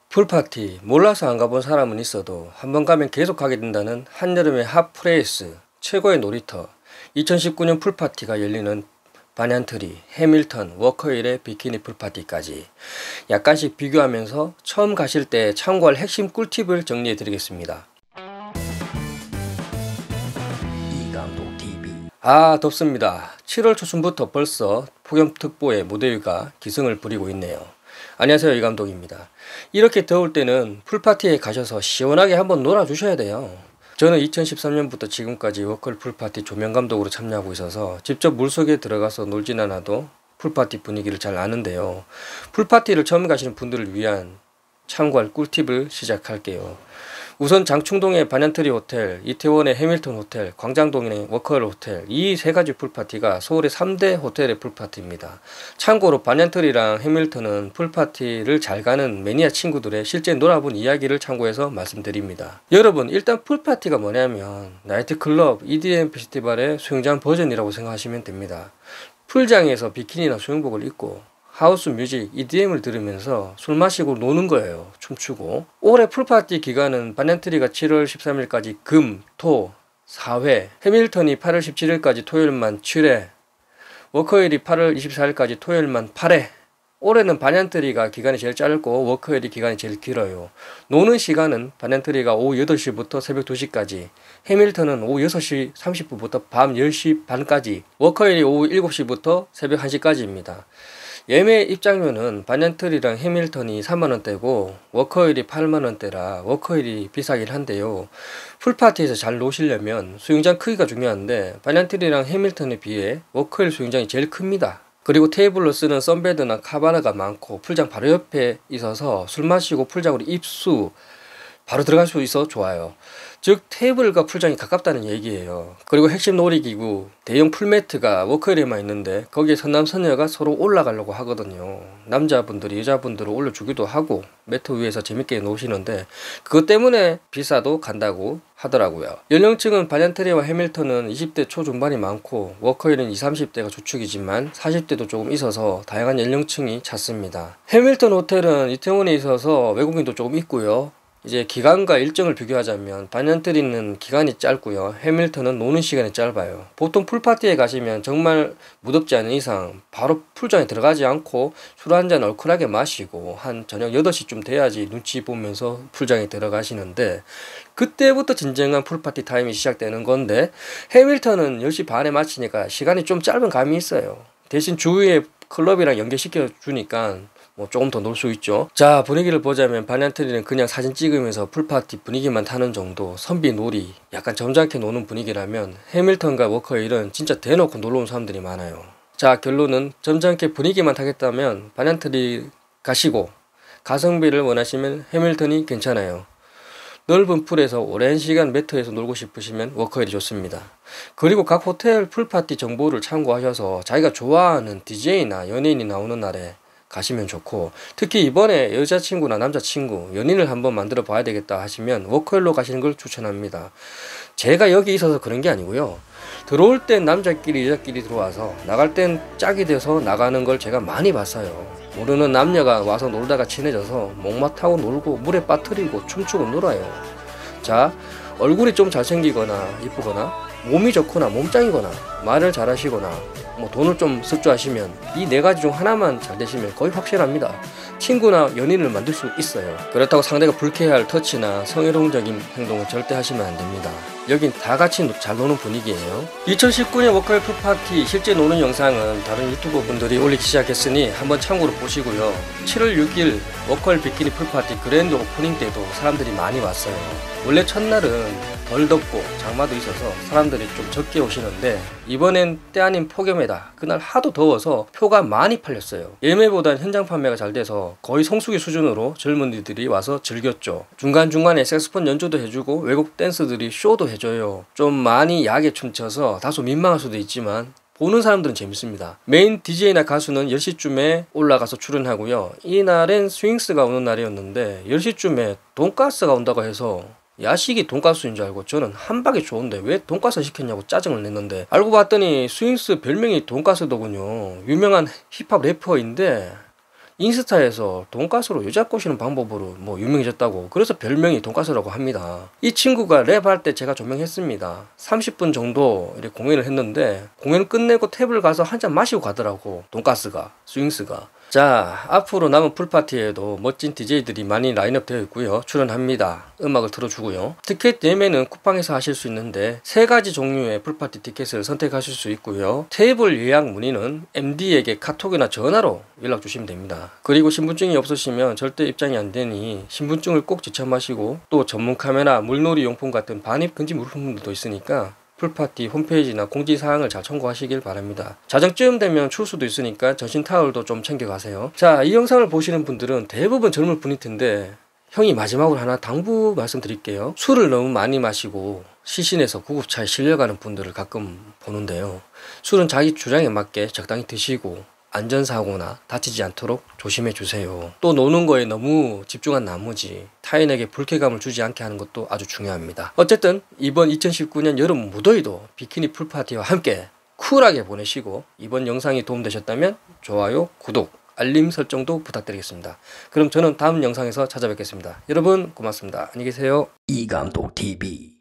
풀파티 몰라서 안 가본 사람은 있어도 한번 가면 계속 가게 된다는 한여름의 핫플레이스 최고의 놀이터 2019년 풀파티가 열리는 반얀트리, 해밀턴, 워커힐의 비키니 풀파티까지 약간씩 비교하면서 처음 가실 때 참고할 핵심 꿀팁을 정리해 드리겠습니다. 이감독TV. 덥습니다. 7월 초순부터 벌써 폭염특보의 무더위가 기승을 부리고 있네요. 안녕하세요, 이감독입니다. 이렇게 더울 때는 풀파티에 가셔서 시원하게 한번 놀아주셔야 돼요. 저는 2013년부터 지금까지 워커힐 풀파티 조명감독으로 참여하고 있어서 직접 물속에 들어가서 놀진 않아도 풀파티 분위기를 잘 아는데요. 풀파티를 처음 가시는 분들을 위한 참고할 꿀팁을 시작할게요. 우선 장충동의 반얀트리 호텔, 이태원의 해밀턴 호텔, 광장동의 워커힐 호텔, 이 세 가지 풀파티가 서울의 3대 호텔의 풀파티입니다. 참고로 반얀트리랑 해밀턴은 풀파티를 잘 가는 매니아 친구들의 실제 놀아본 이야기를 참고해서 말씀드립니다. 여러분, 일단 풀파티가 뭐냐면 나이트클럽, EDM 페스티벌의 수영장 버전이라고 생각하시면 됩니다. 풀장에서 비키니나 수영복을 입고 하우스 뮤직, EDM을 들으면서 술 마시고 노는 거예요. 춤추고. 올해 풀파티 기간은 반얀트리가 7월 13일까지 금, 토, 4회, 해밀턴이 8월 17일까지 토요일만 7회, 워커힐이 8월 24일까지 토요일만 8회. 올해는 반얀트리가 기간이 제일 짧고 워커힐이 기간이 제일 길어요. 노는 시간은 반얀트리가 오후 8시부터 새벽 2시까지, 해밀턴은 오후 6시 30분부터 밤 10시 반까지, 워커힐이 오후 7시부터 새벽 1시까지입니다. 예매 입장료는 반얀트리랑 해밀턴이 3만원대고 워커힐이 8만원대라 워커힐이 비싸긴 한데요. 풀파티에서 잘 노시려면 수영장 크기가 중요한데 반얀트리랑 해밀턴에 비해 워커힐 수영장이 제일 큽니다. 그리고 테이블로 쓰는 선베드나 카바나가 많고 풀장 바로 옆에 있어서 술 마시고 풀장으로 입수 바로 들어갈 수 있어 좋아요. 즉 테이블과 풀장이 가깝다는 얘기예요. 그리고 핵심 놀이기구 대형 풀매트가 워커힐에만 있는데 거기에 선남선녀가 서로 올라가려고 하거든요. 남자분들이 여자분들을 올려주기도 하고 매트 위에서 재밌게 노시는데 그것 때문에 비싸도 간다고 하더라고요. 연령층은 반얀트리와 해밀턴은 20대 초중반이 많고 워커힐은 20, 30대가 주축이지만 40대도 조금 있어서 다양한 연령층이 찾습니다. 해밀턴 호텔은 이태원에 있어서 외국인도 조금 있고요. 이제 기간과 일정을 비교하자면 반얀트리는 기간이 짧고요. 해밀턴은 노는 시간이 짧아요. 보통 풀파티에 가시면 정말 무덥지 않은 이상 바로 풀장에 들어가지 않고 술 한잔 얼큰하게 마시고 한 저녁 8시쯤 돼야지 눈치 보면서 풀장에 들어가시는데 그때부터 진정한 풀파티 타임이 시작되는 건데 해밀턴은 10시 반에 마치니까 시간이 좀 짧은 감이 있어요. 대신 주위에 클럽이랑 연계시켜 주니까 조금 더 놀 수 있죠. 자, 분위기를 보자면 반얀트리는 그냥 사진 찍으면서 풀파티 분위기만 타는 정도 선비 놀이 약간 점잖게 노는 분위기라면 해밀턴과 워커힐은 진짜 대놓고 놀러 온 사람들이 많아요. 자, 결론은 점잖게 분위기만 타겠다면 반얀트리 가시고 가성비를 원하시면 해밀턴이 괜찮아요. 넓은 풀에서 오랜 시간 매트에서 놀고 싶으시면 워커힐이 좋습니다. 그리고 각 호텔 풀파티 정보를 참고하셔서 자기가 좋아하는 DJ나 연예인이 나오는 날에 가시면 좋고 특히 이번에 여자친구나 남자친구, 연인을 한번 만들어 봐야 되겠다 하시면 워커힐로 가시는 걸 추천합니다. 제가 여기 있어서 그런 게 아니고요. 들어올 땐 남자끼리 여자끼리 들어와서 나갈 땐 짝이 돼서 나가는 걸 제가 많이 봤어요. 모르는 남녀가 와서 놀다가 친해져서 목마 타고 놀고 물에 빠뜨리고 춤추고 놀아요. 자, 얼굴이 좀 잘생기거나 이쁘거나 몸이 좋거나 몸짱이거나 말을 잘하시거나 돈을 좀 쓸 줄 아시면 이 네 가지 중 하나만 잘 되시면 거의 확실합니다. 친구나 연인을 만들 수 있어요. 그렇다고 상대가 불쾌할 터치나 성희롱적인 행동은 절대 하시면 안 됩니다. 여긴 다 같이 잘 노는 분위기예요. 2019년 워커힐 풀파티 실제 노는 영상은 다른 유튜버 분들이 올리기 시작했으니 한번 참고로 보시고요. 7월 6일 워커힐 비키니 풀파티 그랜드 오프닝 때도 사람들이 많이 왔어요. 원래 첫날은 덜 덥고 장마도 있어서 사람들이 좀 적게 오시는데 이번엔 때 아닌 폭염에다 그날 하도 더워서 표가 많이 팔렸어요. 예매보단 현장 판매가 잘 돼서 거의 성수기 수준으로 젊은이들이 와서 즐겼죠. 중간중간에 색소폰 연주도 해주고 외국 댄스들이 쇼도 해줘요. 좀 많이 야하게 춤춰서 다소 민망할 수도 있지만 보는 사람들은 재밌습니다. 메인 DJ나 가수는 10시쯤에 올라가서 출연하고요. 이날엔 스윙스가 오는 날이었는데 10시쯤에 돈가스가 온다고 해서 야식이 돈가스인 줄 알고 저는 한박이 좋은데 왜 돈가스 시켰냐고 짜증을 냈는데 알고 봤더니 스윙스 별명이 돈가스더군요. 유명한 힙합 래퍼인데 인스타에서 돈가스로 여자 꼬시는 방법으로 뭐 유명해졌다고, 그래서 별명이 돈가스라고 합니다. 이 친구가 랩할 때 제가 조명했습니다. 30분 정도 이렇게 공연을 했는데 공연 끝내고 탭을 가서 한 잔 마시고 가더라고. 돈가스가, 스윙스가. 자, 앞으로 남은 풀파티에도 멋진 DJ들이 많이 라인업 되어 있고요. 출연합니다. 음악을 틀어주고요. 티켓 예매는 쿠팡에서 하실 수 있는데 3가지 종류의 풀파티 티켓을 선택하실 수 있고요. 테이블 예약 문의는 MD에게 카톡이나 전화로 연락 주시면 됩니다. 그리고 신분증이 없으시면 절대 입장이 안 되니 신분증을 꼭 지참하시고, 또 전문 카메라, 물놀이 용품 같은 반입 금지 물품들도 있으니까 풀파티 홈페이지나 공지사항을 잘 참고하시길 바랍니다. 자정쯤 되면 추울 수도 있으니까 전신 타월도 좀 챙겨가세요. 자, 이 영상을 보시는 분들은 대부분 젊을 분일 텐데 형이 마지막으로 하나 당부 말씀드릴게요. 술을 너무 많이 마시고 시신에서 구급차에 실려가는 분들을 가끔 보는데요. 술은 자기 주장에 맞게 적당히 드시고 안전사고나 다치지 않도록 조심해 주세요. 또 노는 거에 너무 집중한 나머지 타인에게 불쾌감을 주지 않게 하는 것도 아주 중요합니다. 어쨌든 이번 2019년 여름 무더위도 비키니 풀파티와 함께 쿨하게 보내시고, 이번 영상이 도움되셨다면 좋아요, 구독, 알림 설정도 부탁드리겠습니다. 그럼 저는 다음 영상에서 찾아뵙겠습니다. 여러분 고맙습니다. 안녕히 계세요. 이감독TV